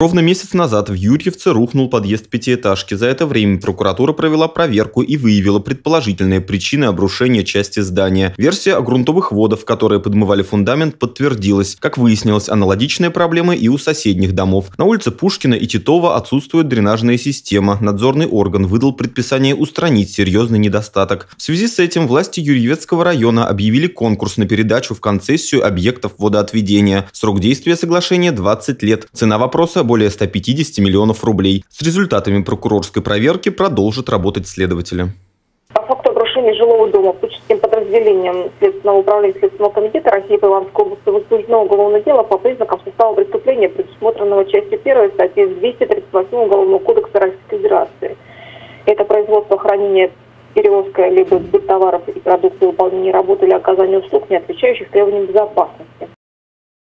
Ровно месяц назад в Юрьевце рухнул подъезд пятиэтажки. За это время прокуратура провела проверку и выявила предположительные причины обрушения части здания. Версия о грунтовых водах, которые подмывали фундамент, подтвердилась. Как выяснилось, аналогичные проблемы и у соседних домов. На улице Пушкина и Титова отсутствует дренажная система. Надзорный орган выдал предписание устранить серьезный недостаток. В связи с этим власти Юрьевецкого района объявили конкурс на передачу в концессию объектов водоотведения. Срок действия соглашения 20 лет. Цена вопроса более 150 миллионов рублей. С результатами прокурорской проверки продолжат работать следователи. По факту обрушения жилого дома Тучинским подразделением Следственного управления Следственного комитета России по Ивановской области возбуждено уголовное дело по признакам состава преступления, предусмотренного частью 1 статьи 238 Уголовного кодекса Российской Федерации. Это производство, хранение, перевозка либо сбыт товаров и продукции, выполнение работы или оказание услуг, не отвечающих требованиям безопасности.